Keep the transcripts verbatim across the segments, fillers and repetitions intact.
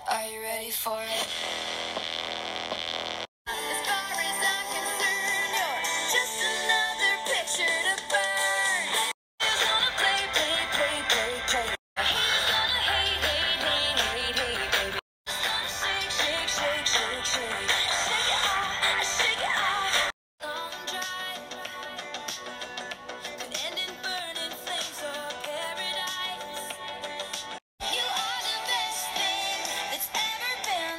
Are you ready for it? As far as I'm concerned, you're just another picture to burn. He's gonna play, play, play, play, play. He's gonna hate, hate, hate, hate, hate, baby. He's gonna shake, shake, shake, shake, shake. Shake it off, shake it off. Long drive could end in burning flames or paradise. You are the best thing that's ever been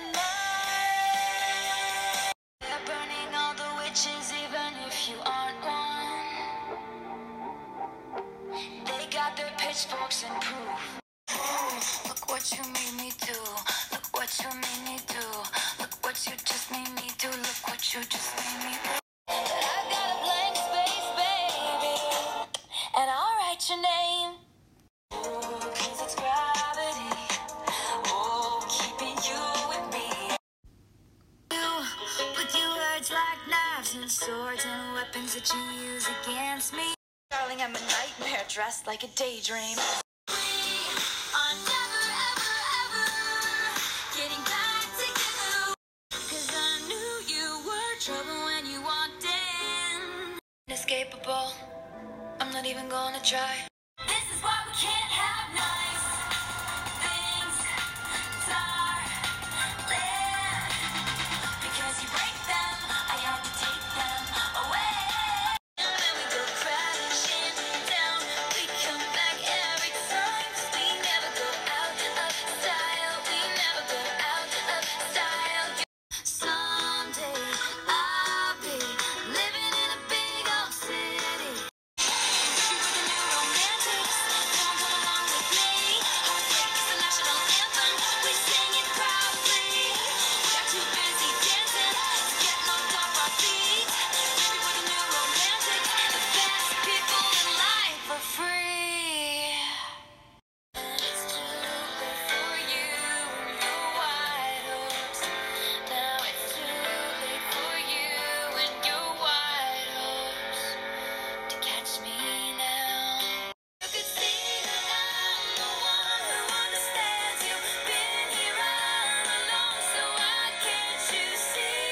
mine. They're burning all the witches, even if you aren't one. They got their pitchforks and proof. Ooh, look what you made me do. Look what you made me do. Look what you just made me do. Look what you just made me do. But I've got a blank space, baby, and I'll write your name. Ooh, 'cause it's gravity. Oh, keeping you with me. You, with your words like knives and swords and weapons that you use against me. Darling, I'm a nightmare dressed like a daydream. We are never, ever, ever getting back together. 'Cause I knew you were trouble when you walked in. Inescapable, I'm not even gonna try. This is why we can't have nice things, darling. Because you break them, I have to take them away. And then we go crashing down. We come back every time. 'Cause we never go out of style. We never go out of style. Someday I'll be living in a big old city. With the new romantics, don't come along with me. Heartbreak is the national anthem. We sing it proudly. We are too busy dancing to get knocked off our feet. Maybe we're the new romantic, the best people in life are free. It's too late for you and your white horse. Now it's too late for you and your white horse to catch me now. You could see that I'm the one who understands you. Been here all along, so why can't you see?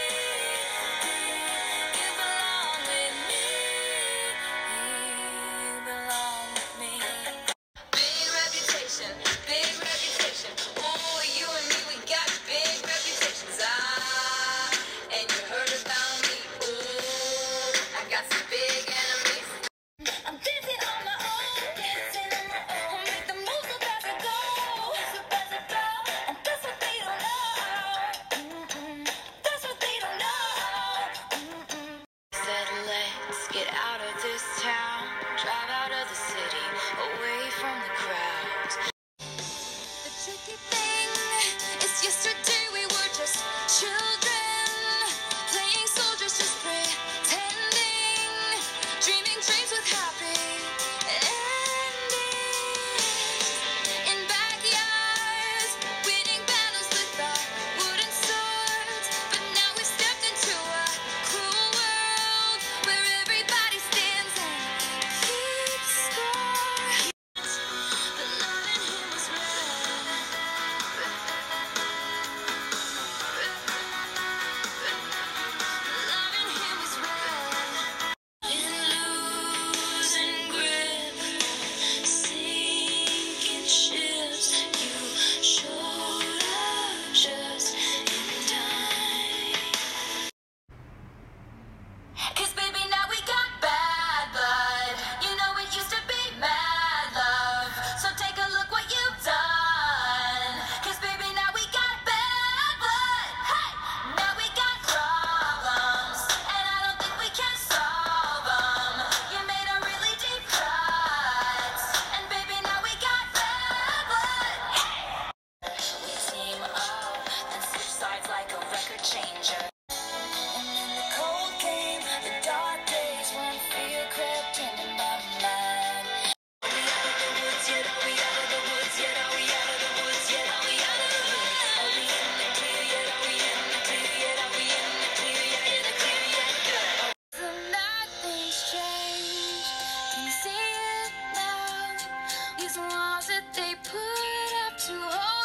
You belong with me. You belong with me. Big reputation, big reputation. Oh, you and me, we got big reputations. Ah, and you heard about me. Oh, I got some big enemies. I'm dancing on my own, dancing on my own. Make the moves so fast I go, so fast I go. And that's what they don't know. Mm-mm. That's what they don't know. Mm-mm. Said let's get out of this town, drive out of the city, away from the crowds. The tricky thing is yesterday we were just children, playing soldiers, just pretending, dreaming dreams with happy endings. In backyards, winning battles with our wooden swords. But now we've stepped into a cruel world where everybody stands and keeps score. But loving him was red. Loving him was red. In losing grip, sinking ships, you showed up just in time. 'Cause baby, now we got bad blood. You know it used to be mad love. So take a look what you've done. 'Cause baby, now we got bad blood. Hey, now we got problems, and I don't think we can solve them. You made a really deep cuts, and baby, now we got bad blood. Hey, we team up and switch sides like a record changer. And then the cold came, the dark days when fear crept into my mind. Are we out of the woods yet? Are we out of the woods yet? Are we out of the woods yet? Are we out of the woods? Are we in the clear yet? Are we in the clear yet? Are we in the clear yet? In the clear yet? Good. So nothing's changed. Can you see it now? These walls that they put up to hold